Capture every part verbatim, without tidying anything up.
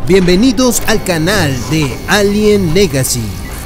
Bienvenidos al canal de Alien Legacy.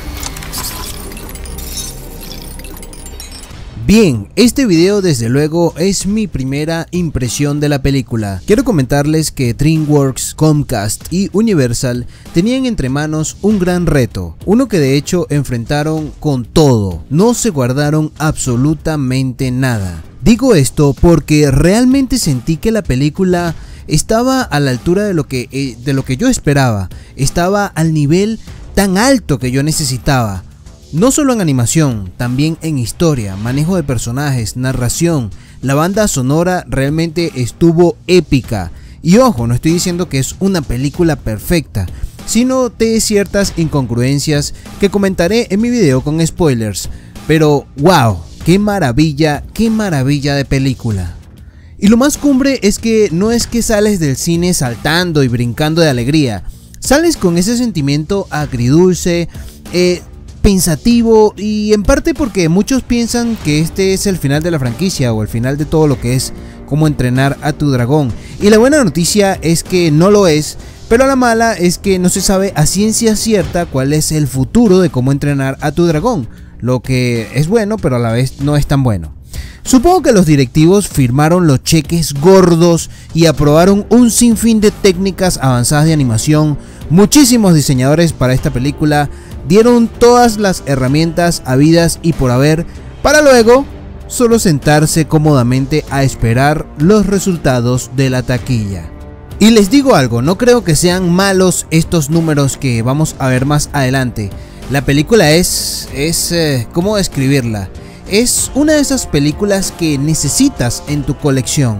Bien, este video desde luego es mi primera impresión de la película. Quiero comentarles que DreamWorks, Comcast y Universal tenían entre manos un gran reto, uno que de hecho enfrentaron con todo, no se guardaron absolutamente nada. Digo esto porque realmente sentí que la película estaba a la altura de lo que, eh, de lo que yo esperaba, estaba al nivel tan alto que yo necesitaba. No solo en animación, también en historia, manejo de personajes, narración. La banda sonora realmente estuvo épica. Y ojo, no estoy diciendo que es una película perfecta, sino de ciertas incongruencias que comentaré en mi video con spoilers. Pero wow, qué maravilla, qué maravilla de película. Y lo más cumbre es que no es que sales del cine saltando y brincando de alegría. Sales con ese sentimiento agridulce, eh, pensativo, y en parte porque muchos piensan que este es el final de la franquicia o el final de todo lo que es Cómo entrenar a tu dragón. Y la buena noticia es que no lo es, pero la mala es que no se sabe a ciencia cierta cuál es el futuro de Cómo entrenar a tu dragón, lo que es bueno pero a la vez no es tan bueno. Supongo que los directivos firmaron los cheques gordos y aprobaron un sinfín de técnicas avanzadas de animación. Muchísimos diseñadores para esta película dieron todas las herramientas habidas y por haber para luego solo sentarse cómodamente a esperar los resultados de la taquilla. Y les digo algo, no creo que sean malos estos números que vamos a ver más adelante. La película es, es eh, ¿cómo describirla? Es una de esas películas que necesitas en tu colección.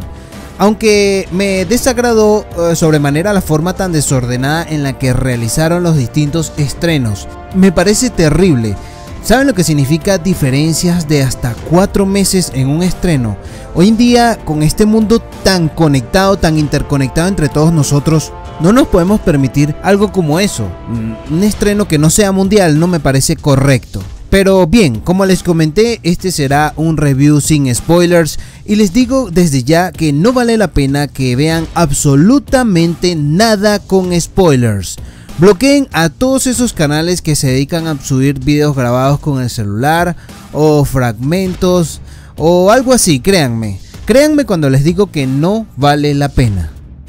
Aunque me desagradó uh, sobremanera la forma tan desordenada en la que realizaron los distintos estrenos. Me parece terrible. ¿Saben lo que significa diferencias de hasta cuatro meses en un estreno? Hoy en día, con este mundo tan conectado, tan interconectado entre todos nosotros, no nos podemos permitir algo como eso. Un estreno que no sea mundial no me parece correcto. Pero bien, como les comenté, este será un review sin spoilers y les digo desde ya que no vale la pena que vean absolutamente nada con spoilers. Bloqueen a todos esos canales que se dedican a subir videos grabados con el celular o fragmentos o algo así, créanme. Créanme cuando les digo que no vale la pena.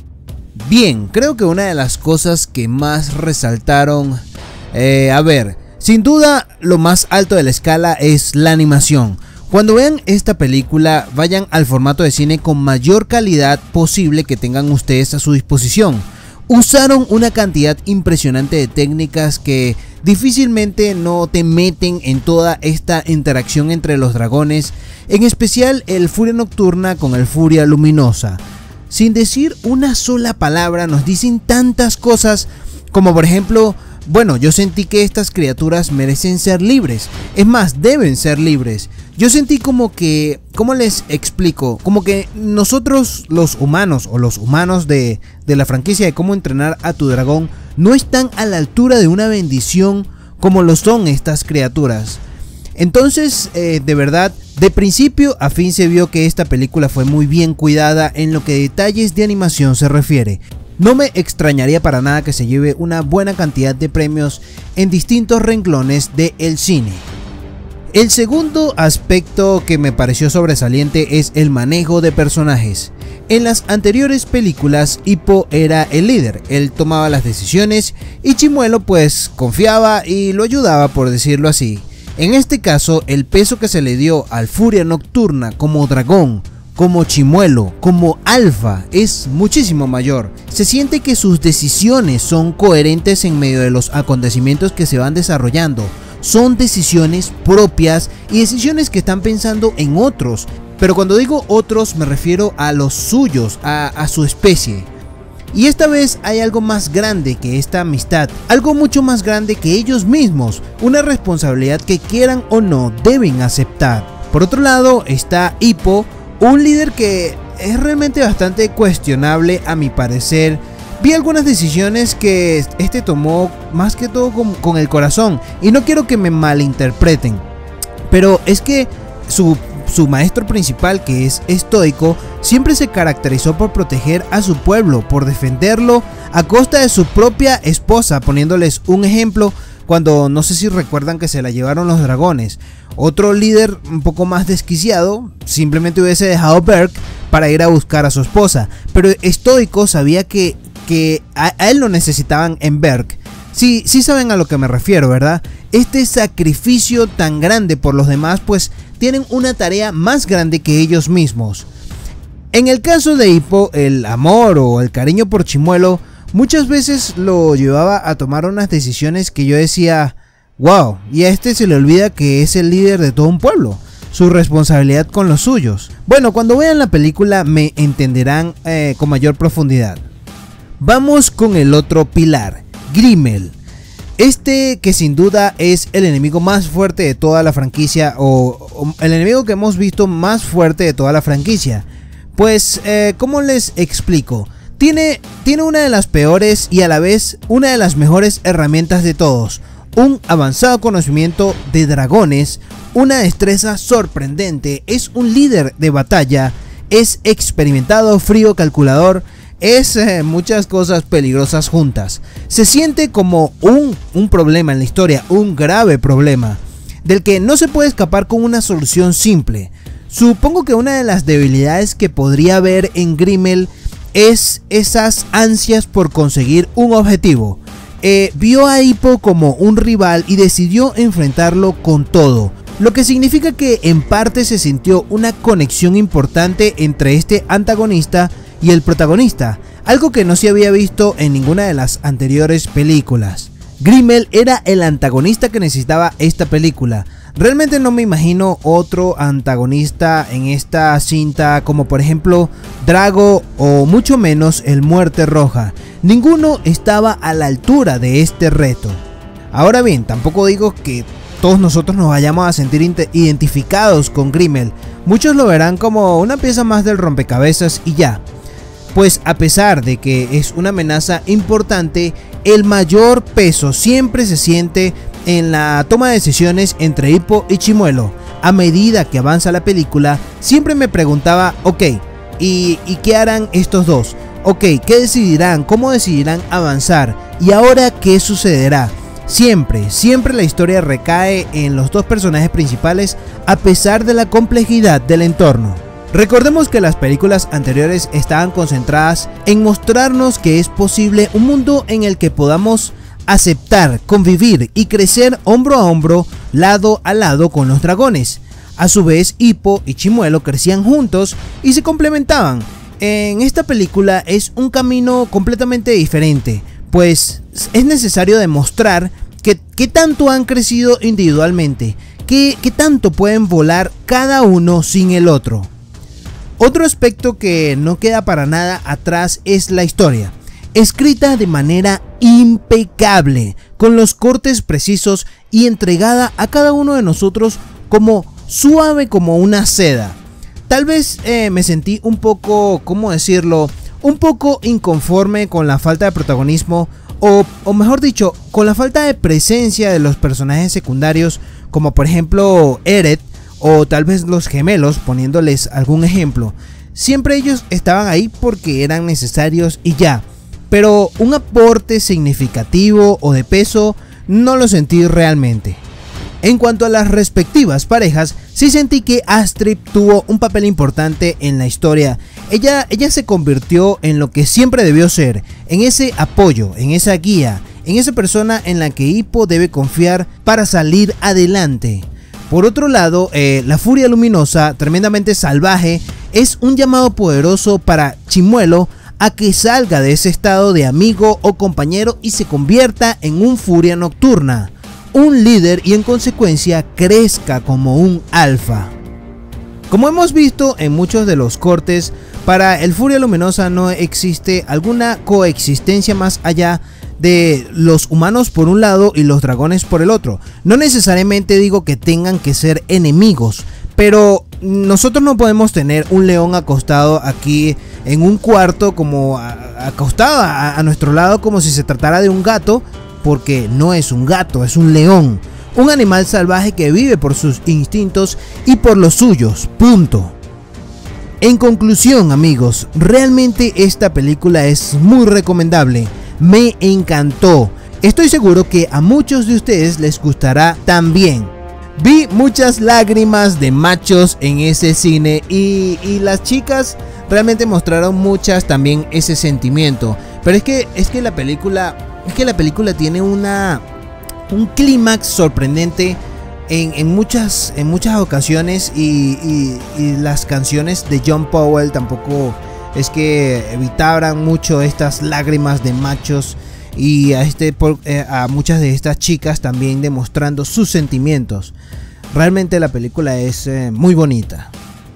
Bien, creo que una de las cosas que más resaltaron, eh, a ver... Sin duda, lo más alto de la escala es la animación. Cuando vean esta película, vayan al formato de cine con mayor calidad posible que tengan ustedes a su disposición. Usaron una cantidad impresionante de técnicas que difícilmente no te meten en toda esta interacción entre los dragones, en especial el Furia Nocturna con el Furia Luminosa. Sin decir una sola palabra nos dicen tantas cosas, como por ejemplo... Bueno, yo sentí que estas criaturas merecen ser libres, es más, deben ser libres. Yo sentí como que, ¿cómo les explico? Como que nosotros los humanos o los humanos de, de la franquicia de Cómo entrenar a tu dragón no están a la altura de una bendición como lo son estas criaturas. Entonces, eh, de verdad, de principio a fin se vio que esta película fue muy bien cuidada en lo que detalles de animación se refiere. No me extrañaría para nada que se lleve una buena cantidad de premios en distintos renglones del cine. El segundo aspecto que me pareció sobresaliente es el manejo de personajes. En las anteriores películas, Hippo era el líder, él tomaba las decisiones y Chimuelo pues confiaba y lo ayudaba, por decirlo así. En este caso, el peso que se le dio al Furia Nocturna como dragón, como Chimuelo, como Alfa, es muchísimo mayor. Se siente que sus decisiones son coherentes en medio de los acontecimientos que se van desarrollando. Son decisiones propias y decisiones que están pensando en otros. Pero cuando digo otros me refiero a los suyos, a, a su especie. Y esta vez hay algo más grande que esta amistad, algo mucho más grande que ellos mismos, una responsabilidad que quieran o no deben aceptar. Por otro lado está Hippo, un líder que es realmente bastante cuestionable a mi parecer. Vi algunas decisiones que este tomó más que todo con, con el corazón y no quiero que me malinterpreten, pero es que su su maestro principal, que es estoico, siempre se caracterizó por proteger a su pueblo, por defenderlo a costa de su propia esposa, poniéndoles un ejemplo cuando, no sé si recuerdan, que se la llevaron los dragones. Otro líder un poco más desquiciado simplemente hubiese dejado Berk para ir a buscar a su esposa, pero estoico sabía que, que a, a él lo necesitaban en Berk. Sí, sí saben a lo que me refiero, ¿verdad? Este sacrificio tan grande por los demás, pues tienen una tarea más grande que ellos mismos. En el caso de Hippo, el amor o el cariño por Chimuelo muchas veces lo llevaba a tomar unas decisiones que yo decía, wow, y a este se le olvida que es el líder de todo un pueblo, su responsabilidad con los suyos. Bueno, cuando vean la película me entenderán eh, con mayor profundidad. Vamos con el otro pilar, Grimmel. Este, que sin duda es el enemigo más fuerte de toda la franquicia, o, o el enemigo que hemos visto más fuerte de toda la franquicia. Pues, eh, ¿cómo les explico? Tiene, tiene una de las peores y a la vez una de las mejores herramientas de todos. Un avanzado conocimiento de dragones, una destreza sorprendente, es un líder de batalla, es experimentado, frío, calculador. Es eh, muchas cosas peligrosas juntas. Se siente como un, un problema en la historia, un grave problema, del que no se puede escapar con una solución simple. Supongo que una de las debilidades que podría haber en Grimmel es esas ansias por conseguir un objetivo. Eh, vio a Hippo como un rival y decidió enfrentarlo con todo, lo que significa que en parte se sintió una conexión importante entre este antagonista y el protagonista, algo que no se había visto en ninguna de las anteriores películas. Grimmel era el antagonista que necesitaba esta película. Realmente no me imagino otro antagonista en esta cinta, como por ejemplo Drago o mucho menos el Muerte Roja. Ninguno estaba a la altura de este reto. Ahora bien, tampoco digo que todos nosotros nos vayamos a sentir identificados con Grimmel. Muchos lo verán como una pieza más del rompecabezas y ya. Pues a pesar de que es una amenaza importante, el mayor peso siempre se siente en la toma de decisiones entre Hippo y Chimuelo. A medida que avanza la película, siempre me preguntaba, ok, ¿y, ¿y qué harán estos dos? Ok, ¿qué decidirán? ¿Cómo decidirán avanzar? ¿Y ahora qué sucederá? Siempre, siempre la historia recae en los dos personajes principales a pesar de la complejidad del entorno. Recordemos que las películas anteriores estaban concentradas en mostrarnos que es posible un mundo en el que podamos aceptar, convivir y crecer hombro a hombro, lado a lado con los dragones. A su vez, Hippo y Chimuelo crecían juntos y se complementaban. En esta película es un camino completamente diferente, pues es necesario demostrar que, que tanto han crecido individualmente, que, que tanto pueden volar cada uno sin el otro. Otro aspecto que no queda para nada atrás es la historia, escrita de manera impecable, con los cortes precisos y entregada a cada uno de nosotros como suave como una seda. Tal vez eh, me sentí un poco, ¿cómo decirlo?, un poco inconforme con la falta de protagonismo, o, o mejor dicho, con la falta de presencia de los personajes secundarios, como por ejemplo Eret, o tal vez los gemelos, poniéndoles algún ejemplo. Siempre ellos estaban ahí porque eran necesarios y ya, pero un aporte significativo o de peso no lo sentí realmente. En cuanto a las respectivas parejas, sí sentí que Astrid tuvo un papel importante en la historia. Ella, ella se convirtió en lo que siempre debió ser, en ese apoyo, en esa guía, en esa persona en la que Hippo debe confiar para salir adelante. Por otro lado, eh, la Furia Luminosa, tremendamente salvaje, es un llamado poderoso para Chimuelo a que salga de ese estado de amigo o compañero y se convierta en un Furia Nocturna, un líder, y en consecuencia crezca como un alfa. Como hemos visto en muchos de los cortes, para el Furia Luminosa no existe alguna coexistencia más allá de los humanos por un lado y los dragones por el otro. No necesariamente digo que tengan que ser enemigos, pero nosotros no podemos tener un león acostado aquí en un cuarto, como a, acostado a, a nuestro lado, como si se tratara de un gato, porque no es un gato, es un león. un animal salvaje que vive por sus instintos y por los suyos, punto. En conclusión, amigos, realmente esta película es muy recomendable, me encantó, estoy seguro que a muchos de ustedes les gustará también. Vi muchas lágrimas de machos en ese cine y, y las chicas realmente mostraron muchas también ese sentimiento, pero es que, es que la película, es que la película tiene una, un clímax sorprendente En, en, muchas, en muchas ocasiones y, y, y las canciones de John Powell tampoco es que evitaran mucho estas lágrimas de machos y a, este, por, eh, a muchas de estas chicas también demostrando sus sentimientos. Realmente la película es eh, muy bonita.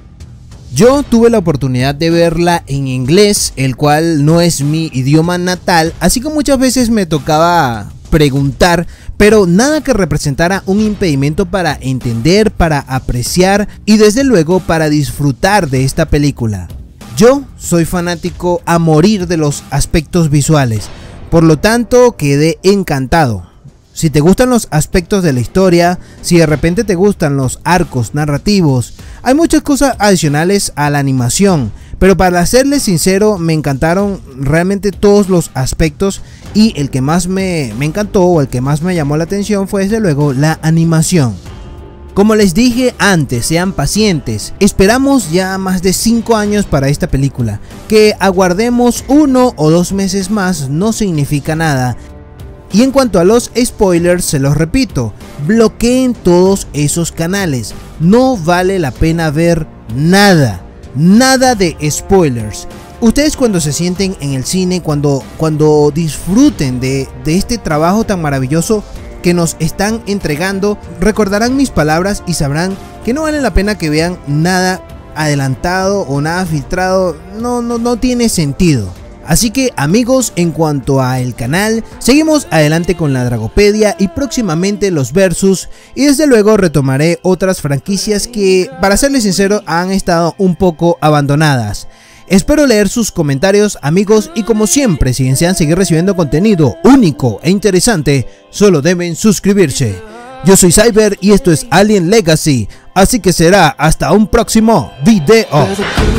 Yo tuve la oportunidad de verla en inglés, el cual no es mi idioma natal, así que muchas veces me tocaba preguntar, pero nada que representara un impedimento para entender, para apreciar y desde luego para disfrutar de esta película. Yo soy fanático a morir de los aspectos visuales, por lo tanto quedé encantado. Si te gustan los aspectos de la historia, si de repente te gustan los arcos narrativos, hay muchas cosas adicionales a la animación, pero para serles sincero me encantaron realmente todos los aspectos y el que más me, me encantó o el que más me llamó la atención fue desde luego la animación. Como les dije antes, sean pacientes, esperamos ya más de cinco años para esta película, que aguardemos uno o dos meses más no significa nada. Y en cuanto a los spoilers, se los repito, bloqueen todos esos canales, no vale la pena ver nada, nada de spoilers. Ustedes cuando se sienten en el cine, cuando, cuando disfruten de, de este trabajo tan maravilloso que nos están entregando, recordarán mis palabras y sabrán que no vale la pena que vean nada adelantado o nada filtrado, no, no, no tiene sentido. Así que amigos, en cuanto a el canal, seguimos adelante con la Dragopedia y próximamente los versus y desde luego retomaré otras franquicias que, para serles sincero, han estado un poco abandonadas. Espero leer sus comentarios, amigos, y como siempre, si desean seguir recibiendo contenido único e interesante, solo deben suscribirse. Yo soy Cyber y esto es Alien Legacy, así que será hasta un próximo video.